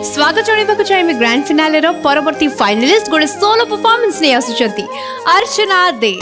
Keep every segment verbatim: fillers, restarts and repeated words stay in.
स्वागत जणाइबाकु चाहेबे grand finale रो परवर्ती finalist गोटे सोलो परफॉर्मेंस नै आसुचंती अर्चना दे।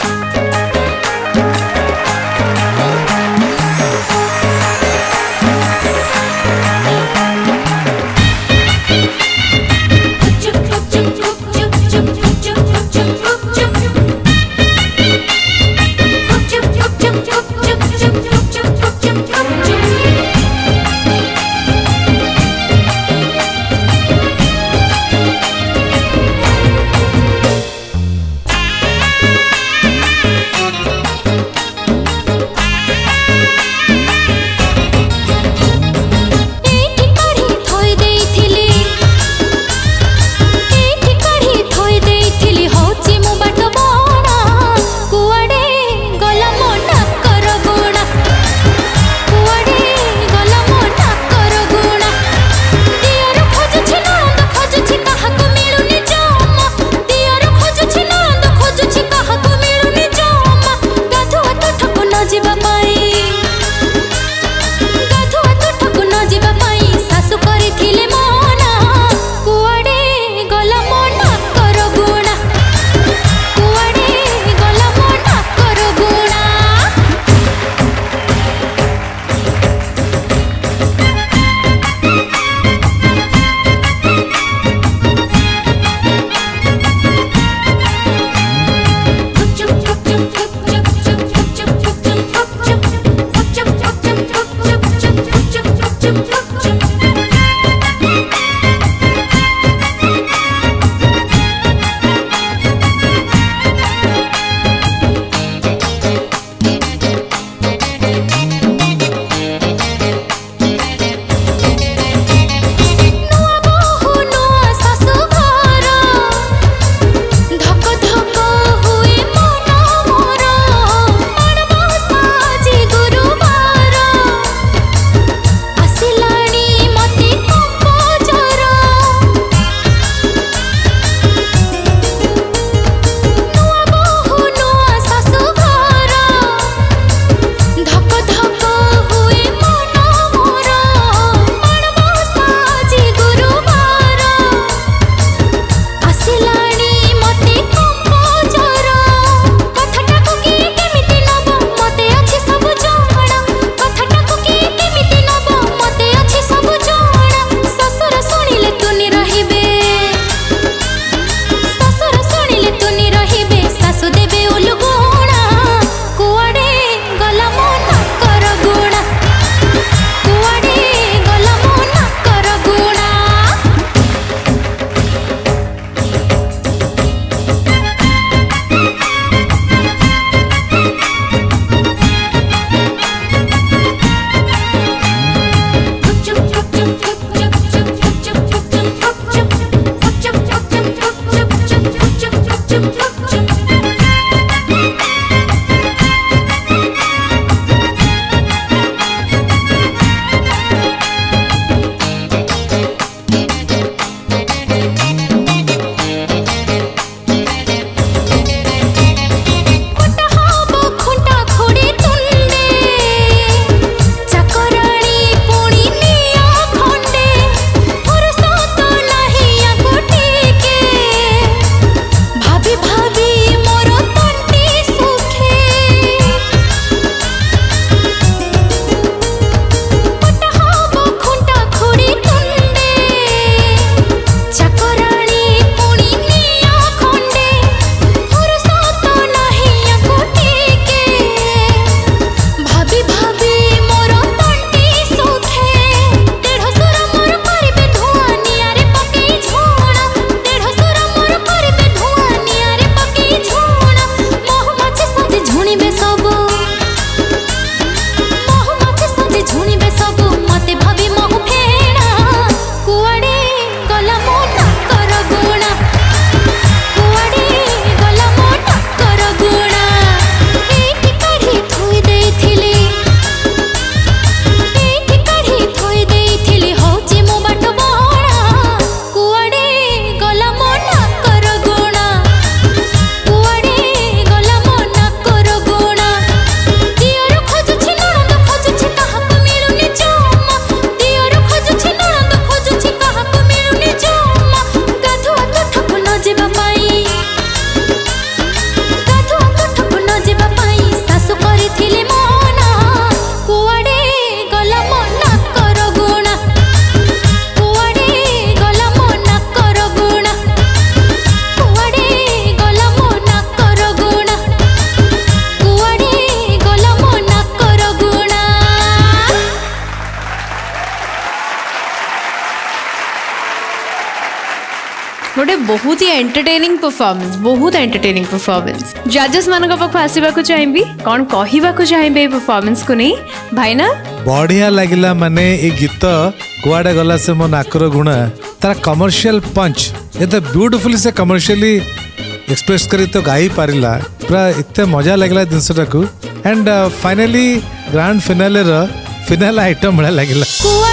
गोटे बहुत ही एंटरटेनिंग परफॉर्मेंस बहुत एंटरटेनिंग परफॉर्मेंस जजेस मान पाख आसवा चाहिए कौन कहवाक चाहिए परफॉर्मेंस को नहीं भाई ना बढ़िया लगिला माने ए गीत कुआडे गला से मो नाकर गुण तार कमर्शियल पंच एते ब्यूटीफुली से कमर्शियली एक्सप्रेस करी तो गाई पारिला पूरा इतने मजा लगला जिनसटा को एंड फाइनली ग्रैंड फिनाले रो फिनाल आइटम बड़ा लगिला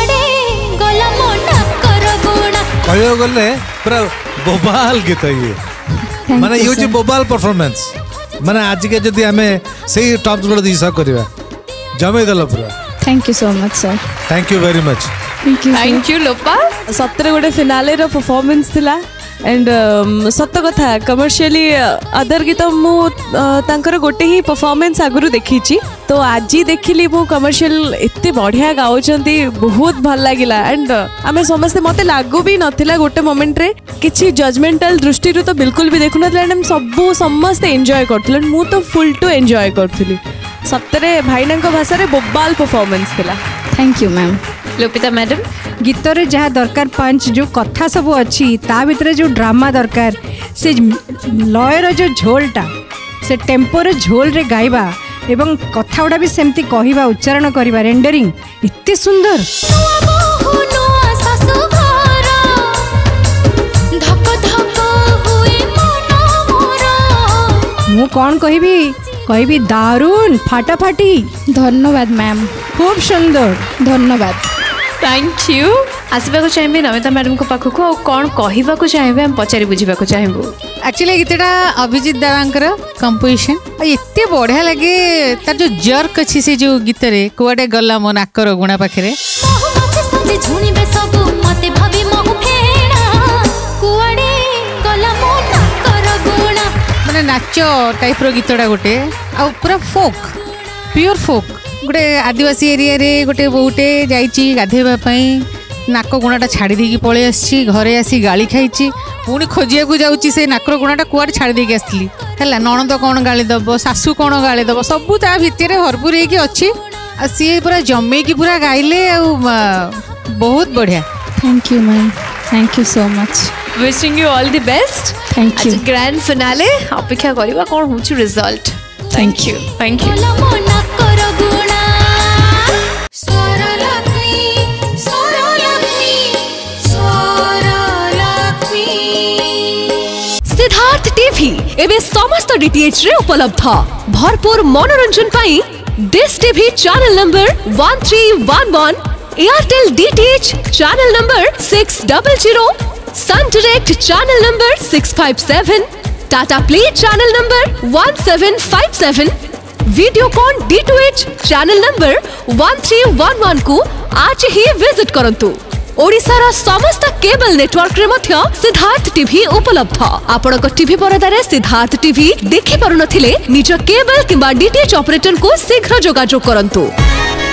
कहियो गले पूरा बोबाल गीत ये माने ये जो बोबाल परफॉर्मेंस माने आज के जदी हमें सही टॉप गुड दिशा करबा जमे दल पूरा thank you so much sir thank you very much thank you लोपा सतरे गोटे फिनाले रो परफॉर्मेंस थिला एंड सत कथा कमर्शियली अदर गीत मुझे गोटे ही परफॉर्मेंस आगु देखी तो आज देखिली मु कमर्शियल एते बढ़िया गाउचंती बहुत भल लागिला एंड आमे समस्ते मते लागू भी नथिला गोटे मोमेंट रे किछि जजमेंटल दृष्टि तो बिल्कुल भी देखु नथिला एंड सब समस्ते एंजॉय करथिले मु तो फुल टू एंजॉय करथिली सतरे भाईना भाषा रे बोबाल परफॉर्मेंस थिला thank you ma'am Lopita madam गीत रे जहाँ दरकार पंच जो कथा सब अच्छी ता भितर जो ड्रामा दरकार से लयर जो झोलटा से टेम्पोर झोल रे गाइबा एवं कथा गुड़ा भी सेमती कहवा उच्चारण करवा रेंडरिंग इतने सुंदर मु कौन कहबी कहबी दारुण फाटाफाटी धन्यवाद मैम खूब सुंदर धन्यवाद थैंक यू आसवा चाहिए नमिता मैडम को पाखक आ कौन कहवाक चाहिए हम पचारि बुझा चाहबू एक्चुअली गीतटा अभिजीत दादांकर कंपोजिशन एते बढ़िया लगे तार जो जर्क अच्छी से जो गीत रे कुआडे गला मो नाकर गुणा पाखे माने नाच टाइप रो गीतटा गोटे आ पूरा फोक प्योर फोक गोटे आदिवासी एरिया रे गोटे बहुटे जाइची गाधेबा पई नाक गुणाटा छाड़ी देकी पळै आसी घरे आसी गाली खाइची पुणी खोजिया को जाउची से नाकर गुणाटा कुआड छाड़ी देकी आसली हैला नणंद कोन गाली दबो सासू कोन गाली दबो सबु ता भितरे हरपुर हेकी अछि आ सी पूरा जम्मे की पूरा गाइले आ बहुत बढ़िया thank you ma'am thank you so much wishing you all the best thank you grand finale अपेक्षा करबा कोन होची result thank you thank you Siddharth TV एवं समस्त डीटीएच रे उपलब्ध भरपूर मनोरंजन पाई dish TV channel number one three one one Airtel DTH channel number six double zero Sun Direct channel number six five seven Tata Play channel number one seven five seven Videocon D to H channel number one three one one को आज ही visit करंतु ओडिशार समस्त cable network रे मध्य Siddharth TV उपलब्ध आपणक TV परदारे Siddharth TV देखि पारुनथिले निज केबल किंबा डीटीएच ऑपरेटर को शीघ्र जोगाजोग करंतु।